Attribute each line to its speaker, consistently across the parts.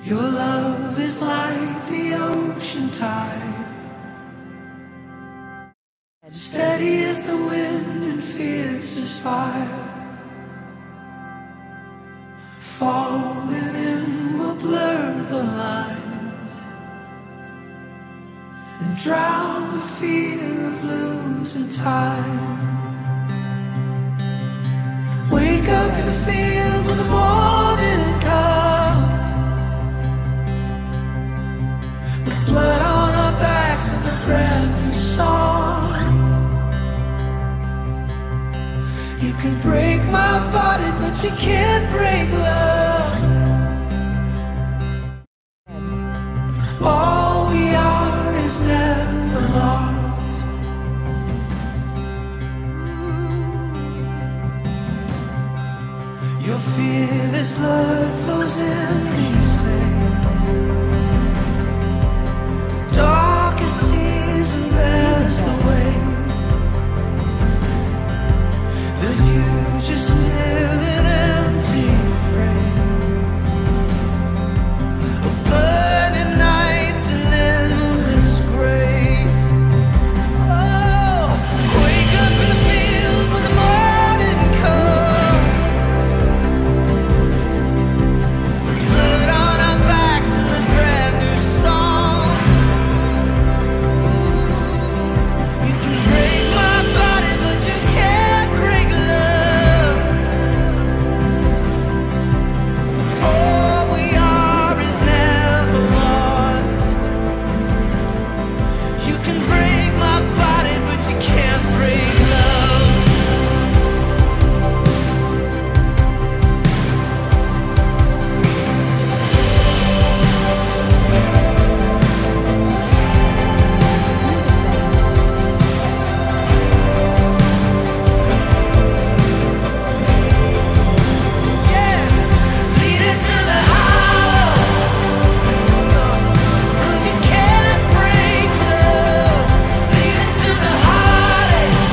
Speaker 1: Your love is like the ocean tide, steady as the wind and fierce as fire. Falling in will blur the lines and drown the fear of losing time. Wake up in the field when the morning comes, with blood on our backs and a brand new song. You can break my body, but you can't break love. All we are is never lost. Your fearless blood flows in these veins. The darkest season bears the weight. The future's still an empty frame of burning nights and endless grays. Oh, wake up in the field when the morning comes, with blood on our backs and a brand new song. You can break my body, but you can't break love. All we are is never lost. You can break my body, but you can't break love. Yeah, lead it to the hollow, 'cause you can't break love. Lead it to the heartache,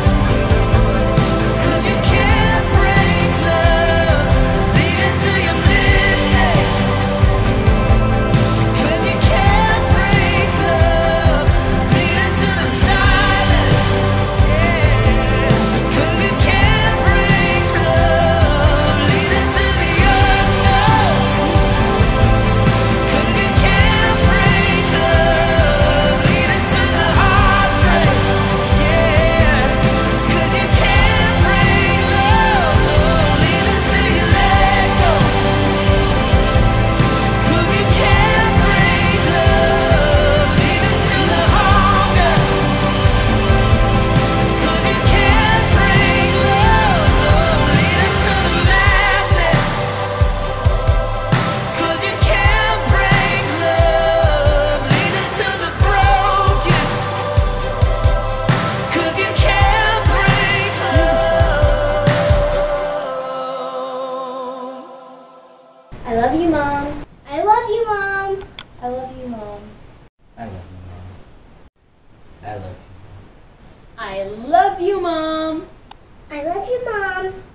Speaker 1: 'cause you can't break love. Lead it to your mistakes, 'cause you can't break love. Lead it to the silence, yeah, 'cause you can't break love. Lead it to the unknown, 'cause you can't break love. Lead it to the heartbreak, yeah, 'cause you can't break love. Lead it to your let go, 'cause you can't break love. Lead it to the hunger, 'cause you can't break love. Lead it to the madness, 'cause you can't break love. Lead it to the broken, 'cause you can't break love.
Speaker 2: I love you, Mom. I love you, Mom. I love you, Mom.
Speaker 3: I love you, Mom. I love you.
Speaker 4: I love you, Mom.
Speaker 2: I love you, Mom.